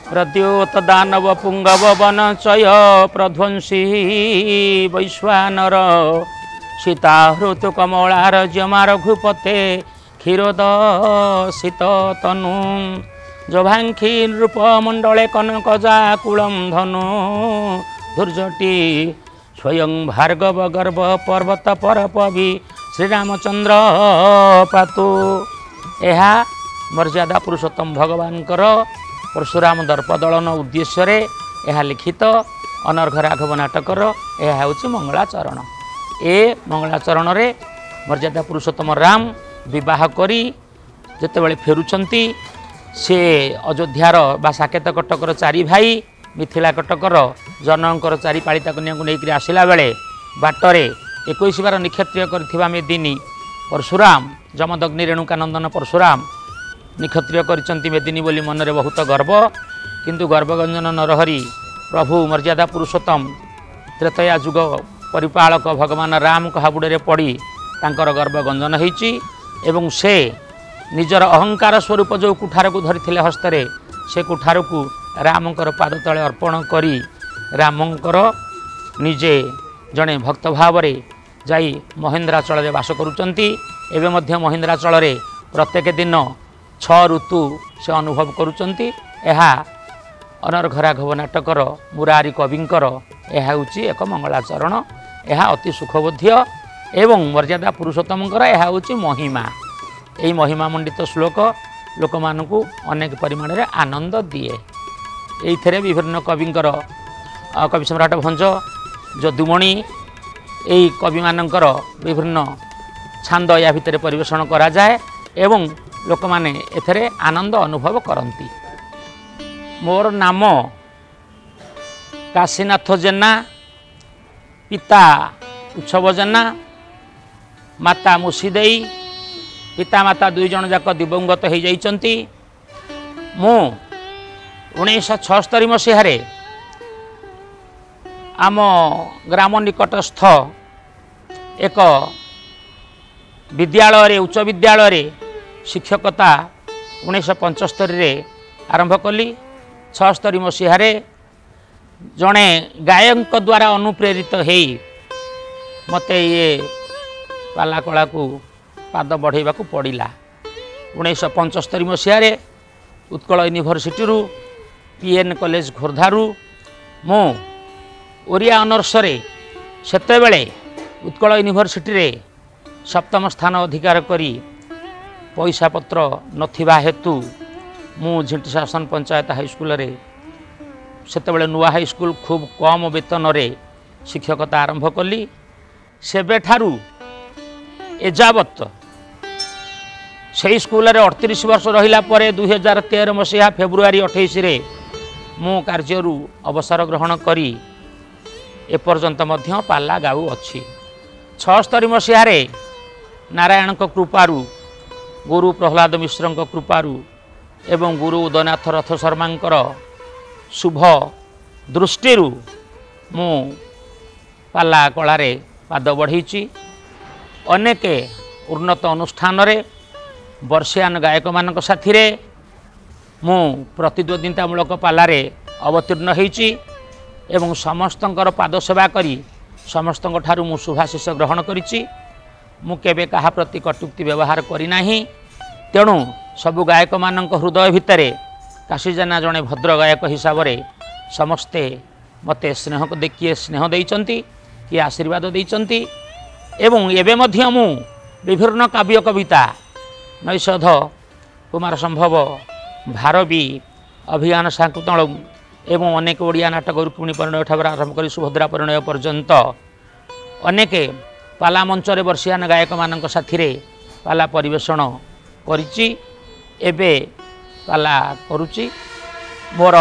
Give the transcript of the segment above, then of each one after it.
प्रद्योत दानव पुंगव वनचय प्रध्वंसी वैश्वानर सीता हृतु कमलार जमा रघुपते क्षीरोद शीत तनु जभांखी नृप मंडले कनकजा कुलम धनु धुर्जटी स्वयं भार्गव गर्भ पर्वत परपवि श्रीरामचंद्र पातु। यह मर्यादा पुरुषोत्तम भगवान परशुराम दर्पदलन उद्देश्य यह लिखित अनर्घ राघव नाटकर यह हूँ मंगलाचरण। ए मंगलाचरण रे मर्यादा पुरुषोत्तम राम विवाह करी जेतेबेले फेरुचंती से अयोध्यार बा साकेत कटकर चारि भाई मिथिला कटकर जनकर चारि पालिता कन्या को लेकर आसला बेले बाटरे 21 बार निक्षत्रिय करथिबा मेदिनी परशुराम जमदग्नि रेणुकानंदन परशुराम निक्षत्रिय करिचंती मेदिनी बोली मनरे बहुत गर्व किंतु गर्वगंजन नरहरि प्रभु मर्यादा पुरुषोत्तम त्रेतया जुग परिपालक भगवान राम हाबुड़े पड़ी तांकर गर्वगंजन होईची एवं से निजर अहंकार स्वरूप जो कुठार को धरी हस्तरे से कुठार को रामंकर पाद तले अर्पण करी रामंकर निजे जड़े भक्त भाव जाई महेंद्राचल रे वास करुचंती एवं मध्य महेंद्राचल रे प्रत्येक दिन 6 ऋतु से अनुभव करुचंती। यह अनर्घ राघव नाटकर मुरारी कविंकर यह हूँ एक मंगलाचरण। यह अति सुखबोध्य एवं मर्यादा पुरुषोत्तमकर यह हूँ महिमा। यही महिमा मंडित श्लोक लोक मानू अनेक परिमाण रे आनंद दिए। ये विभिन्न कविंकर कवि सम्राट भंज जदुमणि यही कवि मानकर विभिन्न छांद या भितर परिवेषण करा जाए एवं लोक माने एथरे आनंद अनुभव करती। मोर नाम काशीनाथ जेना पिता उत्सव जेना माता मुसीदेई पिता माता 2 जन जाक दिवंगत हो जाइचंती। मु 1976 मसीह आम ग्राम निकटस्थ एक विद्यालय उच्च विद्यालय शिक्षकता 1975 आरंभ कली। 76 मसीह जड़े गायक द्वारा अनुप्रेरित हो मते ये पाला कला को पाद बढ़ेबा को पड़ा। 1975 मसीह उत्कल यूनिवर्सिटी पीएन कॉलेज खोर्धारू मु ओरिया ऑनर्स सेतेबेले उत्कल यूनिवर्सिटी रे 7म स्थान अधिकार करी पैसा पत्र नथिबा हेतु मु झिंटी शासन पंचायत हाईस्कूल रे सेतेबेले नुआ हाईस्कूल खूब कम वेतन रे शिक्षकता आरंभ कली। सेबे ठारू एजावत से स्कूल रे 38 वर्ष रहिला परे 2013 मसीहा फेब्रुआरी 28 रे मु कार्यरू अवसर ग्रहण करी एपर्यंत मध्य पाला गाऊ अच्छी। 76 मसीह नारायण कृपारू गुरु प्रहलाद मिश्र कृपारू एवं गुरु उदयनाथ रथ शर्मा शुभ दृष्टि मु पाला कलार पाद बढ़ी अनेक उन्नत अनुष्ठान रे वर्षियान गायक मान साथी रे मु प्रतिद्वंदितामूलक पालारे अवतीर्ण होईची एवं समस्तंकर पाद सेवा करी समस्तंक ठारू मु शुभाशीष ग्रहण करिची। मु केबे कहा प्रति कटुक्ति व्यवहार करी नाही। तेणु सबु गायक मानक हृदय भितरे काशीजेना जड़े भद्र गायक हिसाब रे समस्ते मते स्नेह को देखिए स्नेह देइचंती कि आशीर्वाद देइचंती एवं एबे मध्य मु विभिन्न काव्य कविता नैषध कुमार संभव भारवी अभियान शाकुतल एवं अनेक ओडिया नाटक रुक्मिणी परिणय ठाकुर आरंभ कर सुभद्रा परिणय पर्यंत अनेक पाला मंचरे वर्षियान गायक मान साथी पाला परिवेषण करिची एबे पाला करुची। मोर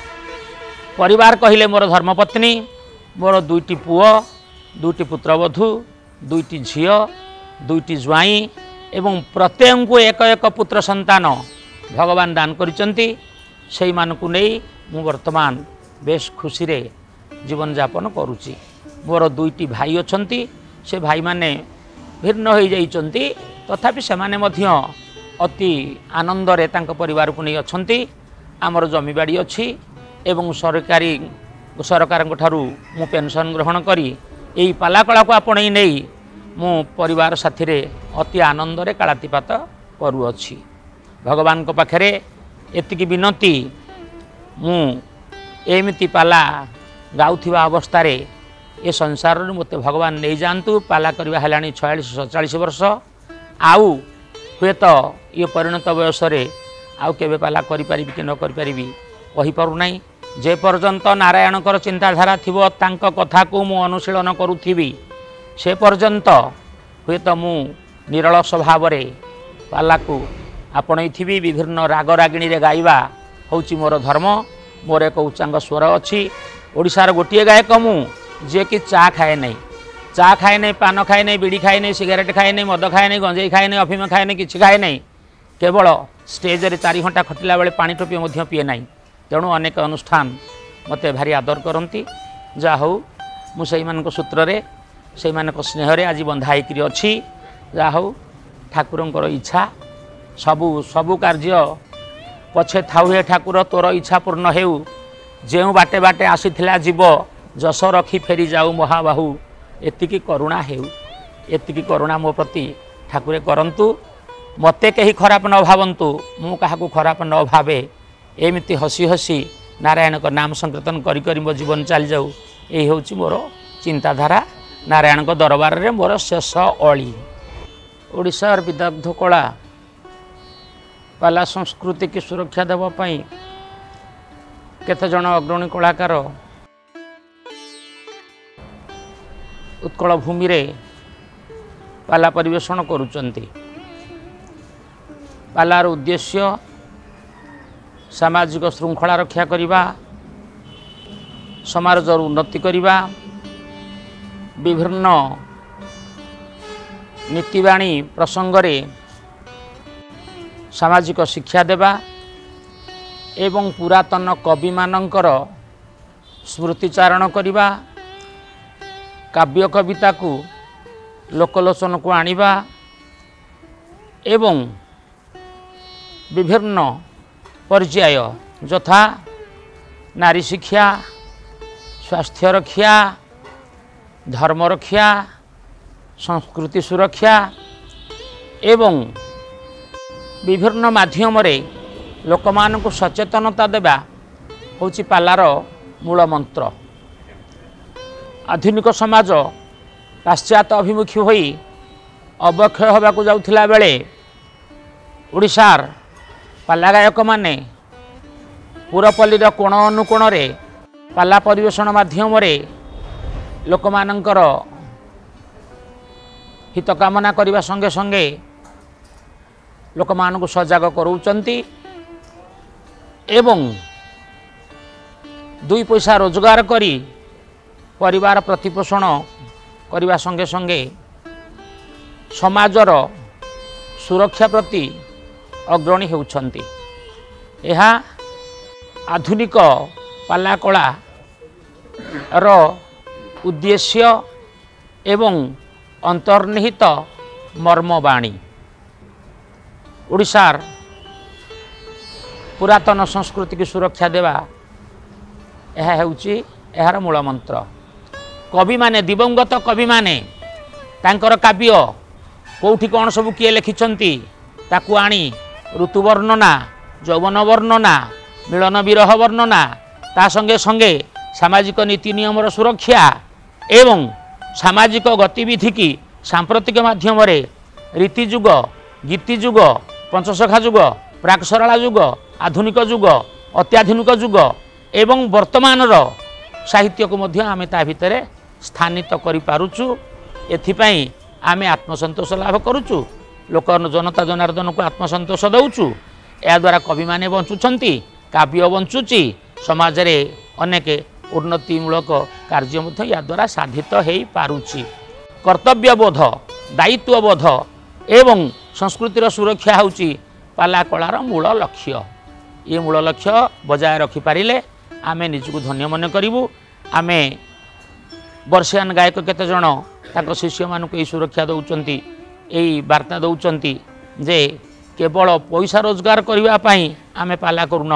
परिवार कहिले मोर धर्मपत्नी मोर 2टी पुओ 2टी पुत्रवधू 2टी झियो 2टी ज्वाई एवं प्रत्येक को एक एक पुत्र संतान भगवान दान करिचंती। सेई मानकु नै मु वर्तमान बेश खुशी रे जीवन यापन करुची। मोर 2टी भाई अछंती से भाई माने भिन्न हो जाइचंती तथापि से माने मध्य अति आनंद रे तांक परिवार को नै अछंती। आमर जमीबाड़ी अच्छी एवं सरकार मु पेंशन ग्रहण करी यही पाला कला को आपणई नहीं मु परिवार साथी रे अति आनंद रे कालातीपात करुअछि। भगवान को पाखरे एतिकी विनती मु एमिति पाला गाउथिबा अवस्था रे ए संसार मते भगवान नहीं जातु पाला करवा हेलानी 46-47 वर्ष आउ हुए तो ये परिणत बयस आउ केबे पाला करि परिबि कि न करि परिबि कहि पारु नाही। जे पर्यंत नारायणकर चिंताधारा थिबो तांको कथा को मु अनुशीलन करूथिबि से पर्यंत हुए तो मु निरल स्वभाव रे पाला को आपणई थिबि। विभिन्न राग रागिणी रे गाइबा होउची मोर धर्म। मोर एक उच्चांग स्वर अच्छी। ओडिशार गोटिए गायक मु जे कि चा खाए नहीं, चा खाए नहीं, पान खाए नहीं, बीड़ी खाए नहीं, सिगारेट खाए नहीं, मद खाए नहीं, गंजेई खाए नहीं, अफिम खाए नहीं, किछि खाए नहीं। केवल स्टेज रे 4 घंटा खटिला बेले पानी टोपी मध्य पिए नहीं। तेणु अनेक अनुष्ठान मते भारी आदर करती। जा हौ मु सेई मानक सूत्र रे सेई मानक स्नेह रे आज बंधा होइकरी अछि। जा हौ ठाकुरंकर इच्छा सबु कार्य पछे थाउ हे ठाकुर तोर इच्छा पूर्ण हेउ। जेउ बाटे बाटे आसीथिला जीव जस रखी फेरी जाऊ महाबाहु। एतिकी करुणा हेउ, एतिकी करुणा मो प्रति ठाकुरे करंतु। मते कहीं खराब न भावंतु, मु काहाकू खराब न भावे। एमिति हसी हसी नारायण को नाम संकीर्तन करी करी मो जीवन चली जाऊ। यही हूँ मोर चिंताधारा। नारायण को दरबार रे मोर शेष अली। ओडिशार विदग्ध कला पाला संस्कृति की सुरक्षा देवा पई केते जण अग्रणी कलाकार उत्कल भूमि रे पाला परिवेषण करुचंती। पालार उद्देश्य सामाजिक श्रृंखला रक्षा करिबा, समाजर उन्नति करिबा, विभिन्न नीतिवाणी प्रसंग रे सामाजिक शिक्षा देवा एवं पुरातन कवि मानकर स्मृतिचारण करिबा, काव्य कविता को लोकलोचन को आनिबा एवं विभिन्न पर्याय यथा नारी शिक्षा, स्वास्थ्य रक्षा, धर्म रक्षा, संस्कृति सुरक्षा एवं विभिन्न माध्यम रे लोक मान को सचेतनता देवा होची पालार मूल मंत्र। आधुनिक समाज पाश्चात्य अभिमुखी होई अवक्षय होबाकू जाउथिला बेले ओडिशार पाला गायक माने पुरपल्लीर कोण अनुकोण रे पाला परिवेषण माध्यम रे लोक मानकर हित कामना करने संगे संगे लोक मानक सजग करूचंती एवं 2 पैसा रोजगार करी परिवार प्रतिपोषण करने संगे संगे समाजर सुरक्षा प्रति अग्रणी होउछंती। यह आधुनिक पाला कला रो उद्देश्य एवं अंतर्निहित मर्मवाणी। ओडिशार पुरातन संस्कृति की सुरक्षा देवा यह हेउची यार मूल मंत्र। कवि माने दिवंगत कवि माने तांकर काव्य कोठी कौन सब किए लिखिछंती ताकू आनी ऋतु वर्णना, यौवन वर्णना, मिलन विरह वर्णना ता संगे संगे सामाजिक नीति नियमर सुरक्षा एवं सामाजिक गतिविधि की सांप्रतिक माध्यम रे रीति जुग, गीति जुग, पंचसखा जुग, प्राक सरला जुग, आधुनिक जुग, अत्याधुनिक जुग एवं वर्तमान साहित्य को मध्य आमे ता भितरे स्थानित करि पारुचु। एथिपई आमे आत्मसंतोष लाभ करुचु, लोक जनता जनार्दन को आत्मसंतोष दउचु। या द्वारा कवि माने बंचुछंती, काव्य बंचुची, समाज रे अनेक उन्नतिमूलक कार्य मध्य या द्वारा साधित हो पारुची। कर्तव्यबोध, दायित्वबोध एवं संस्कृतिर सुरक्षा होउची पाला कलार मूल लक्ष्य। ये मूल लक्ष्य बजाय रखि पारिले आमे निजको धन्य मन करिवु। आमे वर्षियान गायक केते जण ताको शिष्य मानक ए सुरक्षा दउचंती, एई वार्ता दउचंती जे केवल पैसा रोजगार करबा पई आमे पाला करूनाहु,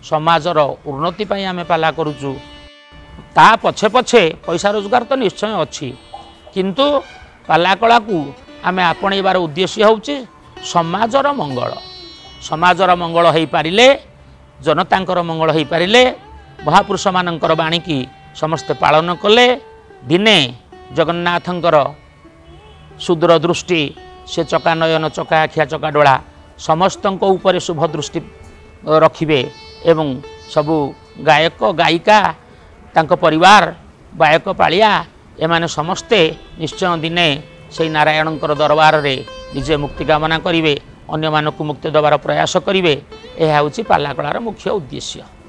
समाजर उन्नति पाई आमे पाला करूचु ता पछे पछे पैसा रोजगार तो निश्चय अच्छी किंतु पाला कला को आमे आपणेबार उद्देश्य होउची समाजर मंगल हो पारिले जनतांकर मंगल हो पारिले महापुरुष मानकर बाणी की समस्ते पालन कले दिने जगन्नाथंकर सुदूर दृष्टि से चका नयन चका आखिया चका डोला समस्त ऊपर शुभ दृष्टि रखिबे एवं सबु गायक गायिका तांको परिवार गायक पालिया एमाने समस्ते निश्चय दिने से नारायणकर दरबार रे निजे मुक्ति कामना करिवे अन्य मानकु मुक्ति दबार प्रयास करिवे यह होछि पाला कलार मुख्य उद्देश्य।